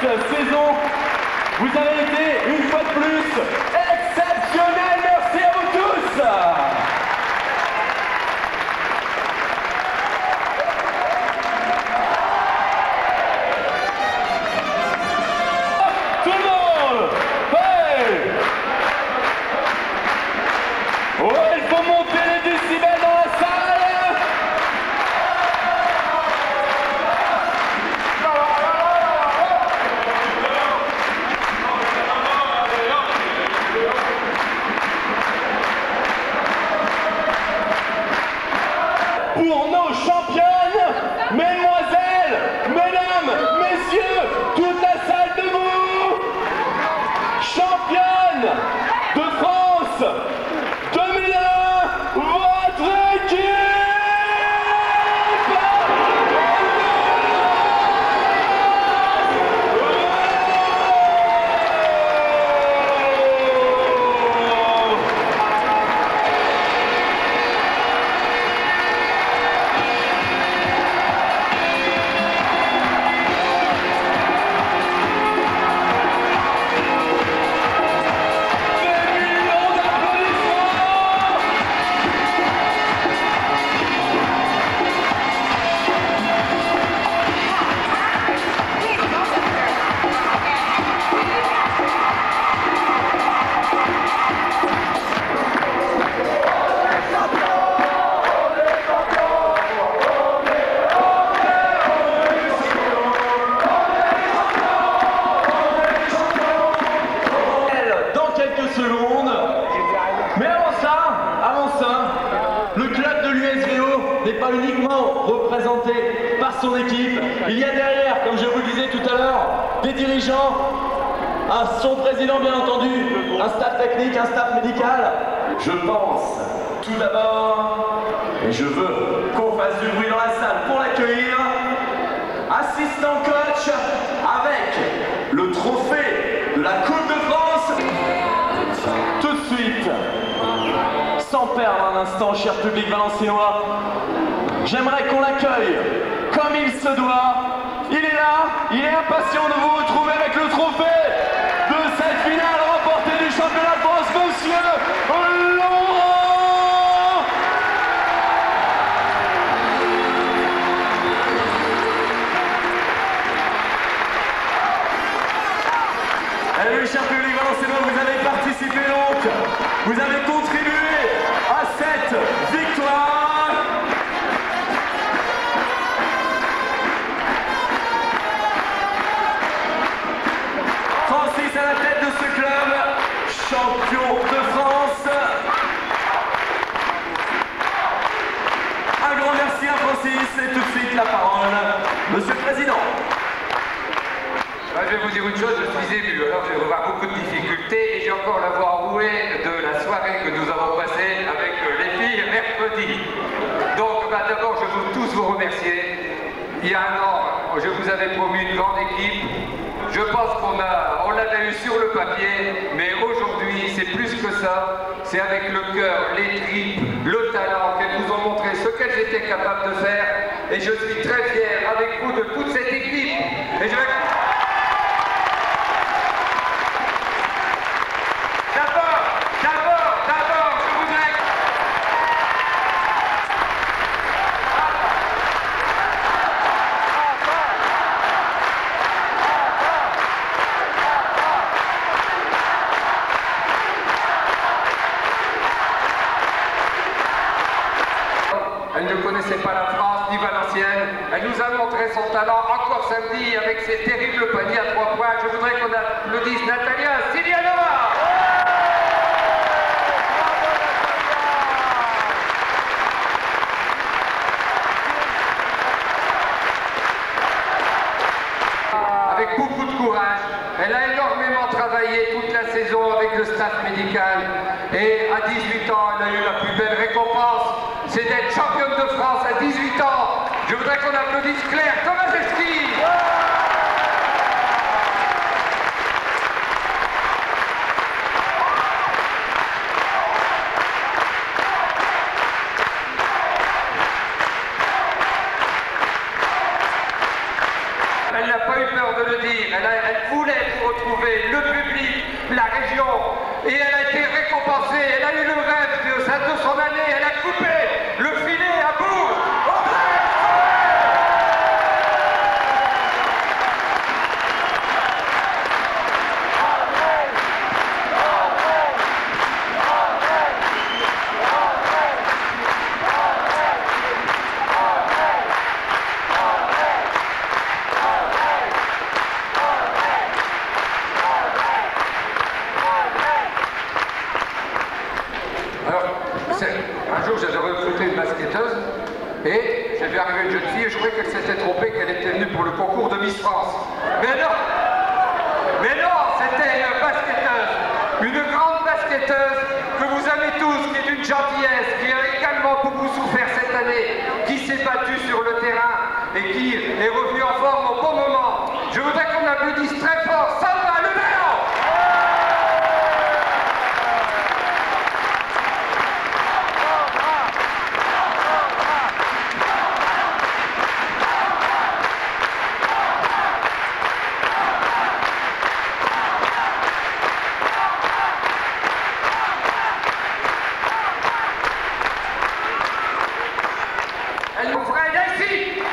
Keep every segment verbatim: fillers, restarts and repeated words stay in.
cette saison. Vous avez été une fois de plus exceptionnels. Merci à vous tous. Tout le monde, hey. Ouais, il faut monter les décibels dans la salle. Pour nos championnes, mesdemoiselles, mesdames, messieurs, toute la salle debout. Championne de France deux mille un, votre équipe. Pas uniquement représenté par son équipe, il y a derrière, comme je vous le disais tout à l'heure, des dirigeants, un, son président bien entendu, un staff technique, un staff médical. Je pense tout d'abord, et je veux qu'on fasse du bruit dans la salle pour l'accueillir, assistant coach avec le trophée de la Coupe de France. Tout de suite, sans perdre un instant, cher public valenciennois, j'aimerais qu'on l'accueille comme il se doit. Il est là, il est impatient de vous retrouver avec le trophée de cette finale remportée du championnat de France, monsieur Laurent. Et oui, cher public valenciennois, vous avez participé donc, vous avez contribué à cette victoire. Francis à la tête de ce club, champion de France. Un grand merci à Francis et tout de suite la parole, monsieur le Président. Je vais vous dire une chose, je suis ému, alors je vais avoir beaucoup de difficultés et j'ai encore la voix rouée de la soirée que nous avons passée avec les filles mercredi. Donc bah, d'abord je veux tous vous remercier. Il y a un an, je vous avais promis une grande équipe. Je pense qu'on a, on l'avait eu sur le papier, mais aujourd'hui c'est plus que ça. C'est avec le cœur, les tripes, le talent qu'elles nous ont montré ce qu'elles étaient capables de faire. Et je suis très fier avec vous de toute cette équipe. Et je vais... Elle ne connaissait pas la France ni Valenciennes. Elle nous a montré son talent encore samedi avec ses terribles paniers à trois points. Je voudrais qu'on applaudisse Natalia Silianova. Avec beaucoup de courage. Elle a énormément travaillé toute la saison avec le staff médical. Et à dix-huit ans, elle a eu la plus belle récompense. C'est d'être championne de France à dix-huit ans. Je voudrais qu'on applaudisse Claire Tomaszewski. Elle n'a pas jamais peur de le dire, elle, a, elle voulait retrouver le public, la région, et elle a été récompensée, elle a eu le rêve de, de son année, elle a coupé le filet à bout. Un jour, j'avais recruté une basketteuse et j'ai vu arriver une jeune fille et je croyais qu'elle s'était trompée, qu'elle était venue pour le concours de Miss France. Mais non! Mais non, c'était une basketteuse, une grande basketteuse que vous aimez tous, qui est d'une gentillesse, qui a également beaucoup souffert cette année, qui s'est battue sur le terrain et qui est revenue en forme au bon moment. Je voudrais qu'on applaudisse très fort Sandra Lebéon! Elle nous ferait ici.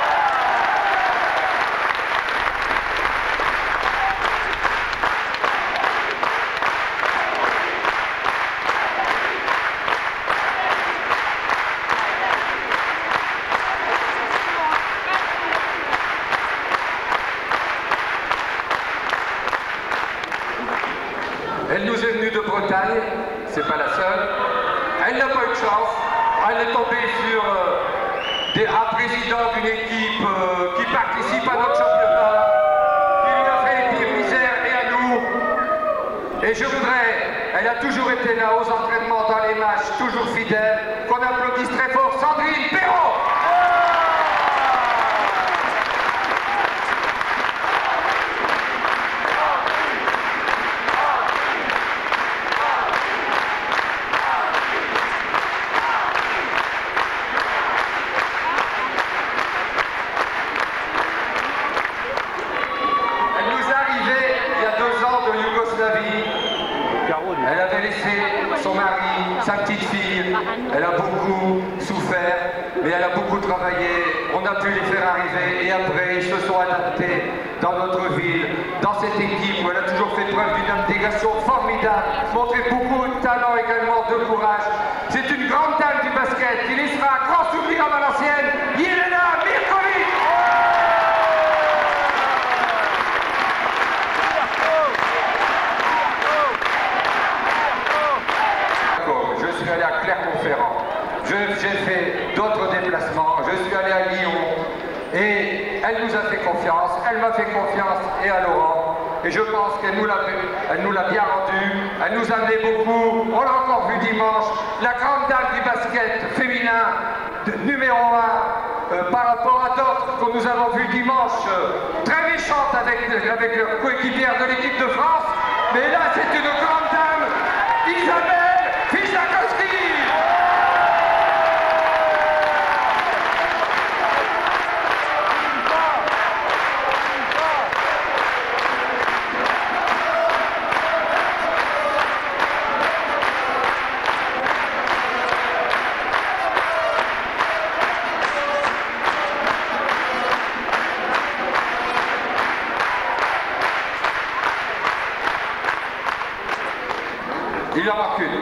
Elle nous est venue de Bretagne, c'est pas la seule. Elle n'a pas eu de chance. Elle est tombée sur euh, des, un président d'une équipe euh, qui participe à notre championnat, qui lui a fait les pires misères et à nous. Et je voudrais, elle a toujours été là aux entraînements, dans les matchs, toujours fidèle, qu'on applaudisse très fort Sandrine Perrault. Elle avait laissé son mari, sa petite fille, elle a beaucoup souffert, mais elle a beaucoup travaillé, on a pu les faire arriver et après ils se sont adaptés dans notre ville, dans cette équipe où elle a toujours fait preuve d'une intégration formidable, montré beaucoup de talent également, de courage. C'est une grande dame du basket qui laissera un grand souvenir à Valenciennes, Yelena Mirkovic. Je suis allé à Clermont-Ferrand, j'ai fait d'autres déplacements, je suis allé à Lyon et elle nous a fait confiance, elle m'a fait confiance et à Laurent et je pense qu'elle nous l'a elle nous l'a bien rendu, elle nous a amené beaucoup, on l'a encore vu dimanche, la grande dame du basket féminin de, numéro un euh, par rapport à d'autres que nous avons vu dimanche, euh, très méchante avec, avec leur coéquipière de l'équipe de France, mais là c'est une grande dame, Isabelle Fijakowski. Il en manque une.